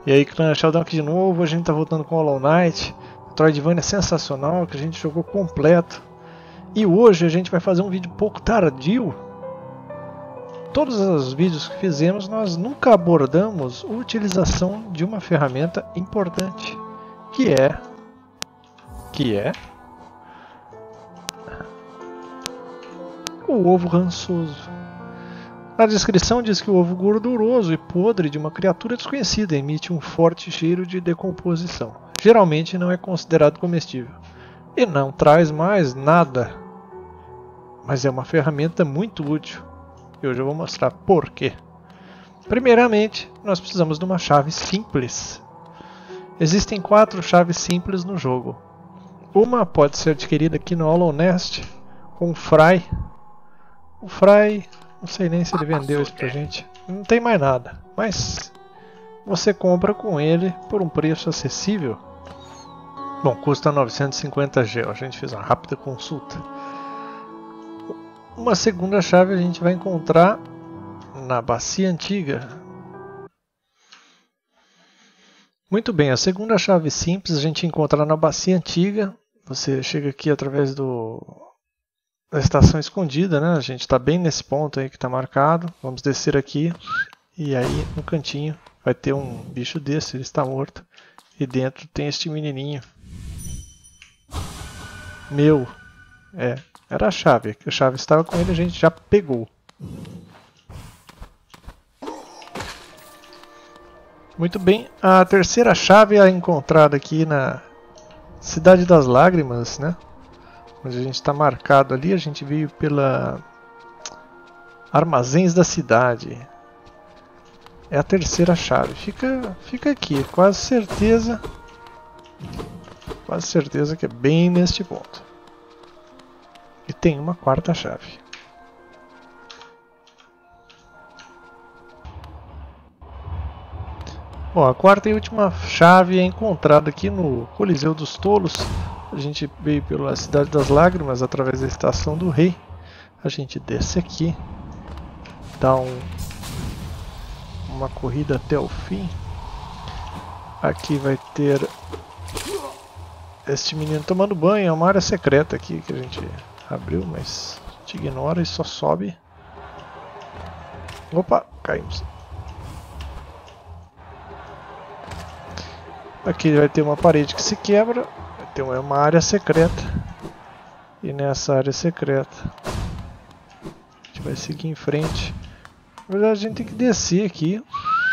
E aí, Clã Sheldon aqui de novo, a gente tá voltando com Hollow Knight. Metroidvania sensacional, que a gente jogou completo. E hoje a gente vai fazer um vídeo pouco tardio. Todos os vídeos que fizemos, nós nunca abordamos a utilização de uma ferramenta importante, que é o ovo rançoso. Na descrição diz que o ovo gorduroso e podre de uma criatura desconhecida emite um forte cheiro de decomposição. Geralmente não é considerado comestível e não traz mais nada, mas é uma ferramenta muito útil e hoje eu vou mostrar por quê. Primeiramente, nós precisamos de uma chave simples. Existem 4 chaves simples no jogo. Uma pode ser adquirida aqui no Hollow Nest com o Fry. O Fry, não sei nem se ele vendeu isso pra gente. Não tem mais nada, mas você compra com ele por um preço acessível. Bom, custa 950 gel, a gente fez uma rápida consulta. Uma segunda chave a gente vai encontrar na bacia antiga. Muito bem, a segunda chave simples a gente encontra na bacia antiga. Você chega aqui através da estação escondida, né? A gente está bem nesse ponto aí que está marcado. Vamos descer aqui e aí no cantinho vai ter um bicho desse, ele está morto. E dentro tem este menininho. Era a chave estava com ele, a gente já pegou. Muito bem, a terceira chave é encontrada aqui na Cidade das Lágrimas, né? Onde a gente está marcado ali, a gente veio pela Armazéns da Cidade. É a terceira chave. Fica aqui, quase certeza que é bem neste ponto. E tem uma quarta chave. Bom, a quarta e última chave é encontrada aqui no Coliseu dos Tolos. A gente veio pela Cidade das Lágrimas através da Estação do Rei. A gente desce aqui, dá uma corrida até o fim. Aqui vai ter este menino tomando banho. É uma área secreta aqui que a gente abriu, mas a gente ignora e só sobe. Opa, caímos. Aqui vai ter uma parede que se quebra. Vai ter uma área secreta. E nessa área secreta a gente vai seguir em frente. Na verdade a gente tem que descer aqui.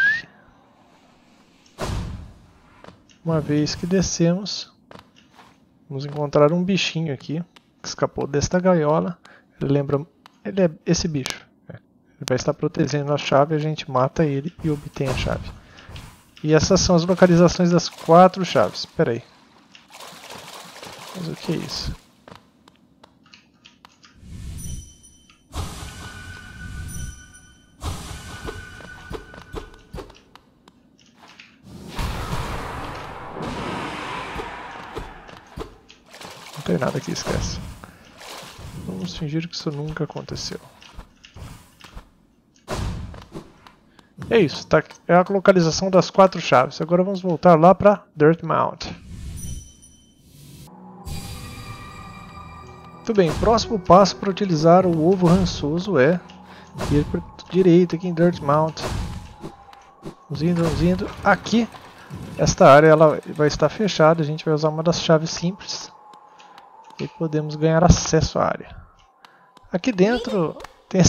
Uma vez que descemos, vamos encontrar um bichinho aqui que escapou desta gaiola. Ele é esse bicho. Ele vai estar protegendo a chave, a gente mata ele e obtém a chave. E essas são as localizações das 4 chaves. Espera aí. Mas o que é isso? Não tem nada aqui, esquece. Vamos fingir que isso nunca aconteceu. É isso, tá? É a localização das 4 chaves. Agora vamos voltar lá para Dirtmount. Muito bem, próximo passo para utilizar o ovo rançoso é ir para a direita aqui em Dirtmount. Vamos indo. Aqui, esta área ela vai estar fechada, a gente vai usar uma das chaves simples e podemos ganhar acesso à área. Aqui dentro tem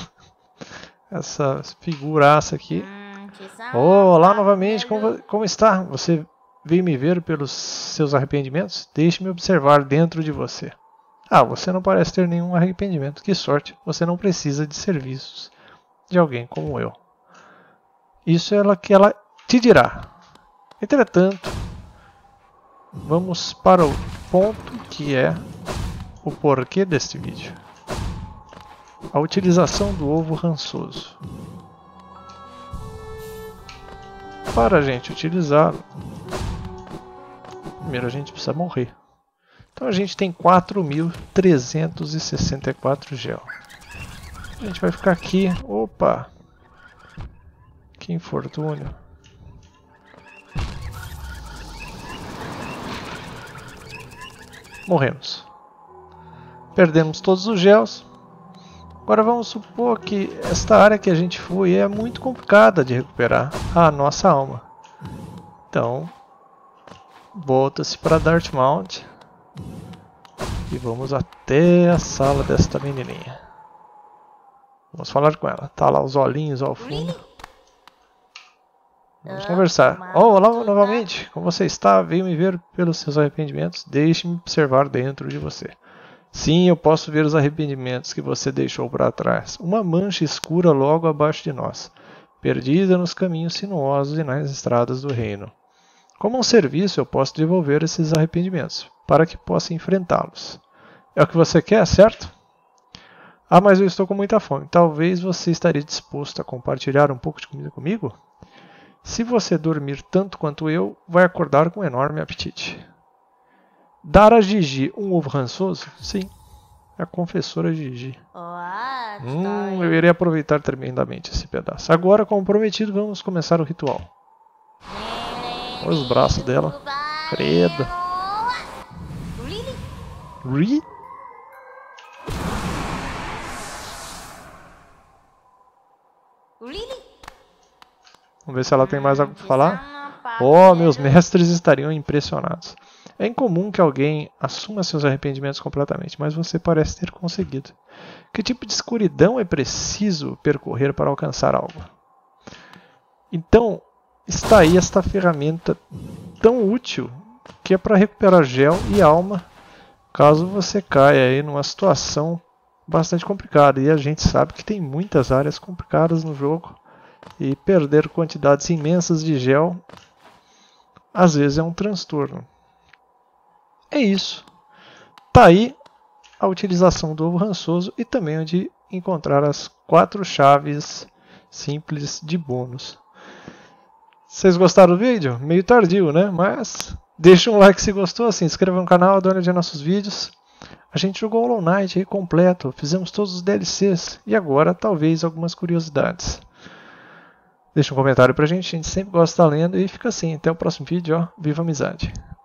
essa figuraça aqui. Olá novamente, como está? Você veio me ver pelos seus arrependimentos? Deixe-me observar dentro de você. Ah, você não parece ter nenhum arrependimento. Que sorte, você não precisa de serviços de alguém como eu. Isso é o que ela te dirá. Entretanto, vamos para o ponto que é o porquê deste vídeo. A utilização do ovo rançoso. Para a gente utilizá-lo, primeiro a gente precisa morrer. Então a gente tem 4.364 gel. A gente vai ficar aqui. Opa! Que infortúnio. Morremos. Perdemos todos os gels. Agora vamos supor que esta área que a gente foi é muito complicada de recuperar a nossa alma. Então, volta-se para Dartmouth e vamos até a sala desta menininha. Vamos falar com ela. Tá lá os olhinhos ao fundo. Vamos conversar. Oh, olá novamente. Como você está? Veio me ver pelos seus arrependimentos. Deixe-me observar dentro de você. Sim, eu posso ver os arrependimentos que você deixou para trás. Uma mancha escura logo abaixo de nós, perdida nos caminhos sinuosos e nas estradas do reino. Como um serviço, eu posso devolver esses arrependimentos, para que possa enfrentá-los. É o que você quer, certo? Ah, mas eu estou com muita fome. Talvez você estaria disposto a compartilhar um pouco de comida comigo? Se você dormir tanto quanto eu, vai acordar com um enorme apetite. Dar a Gigi um ovo rançoso? Sim, a confessora Gigi. Eu irei aproveitar tremendamente esse pedaço. Agora, como prometido, vamos começar o ritual. Olha os braços dela. Credo. Ri? Vamos ver se ela tem mais algo para falar. Oh, meus mestres estariam impressionados. É incomum que alguém assuma seus arrependimentos completamente, mas você parece ter conseguido. Que tipo de escuridão é preciso percorrer para alcançar algo? Então, está aí esta ferramenta tão útil que é para recuperar gel e alma caso você caia aí numa situação bastante complicada. E a gente sabe que tem muitas áreas complicadas no jogo e perder quantidades imensas de gel às vezes é um transtorno. É isso. Tá aí a utilização do ovo rançoso e também onde encontrar as 4 chaves simples de bônus. Vocês gostaram do vídeo? Meio tardio, né? Mas deixa um like se gostou, se inscreva no canal, dá uma olhadinha nos nossos vídeos. A gente jogou Hollow Knight aí completo, fizemos todos os DLCs e agora talvez algumas curiosidades. Deixa um comentário pra gente, a gente sempre gosta de estar lendo e fica assim, até o próximo vídeo, ó, viva a amizade!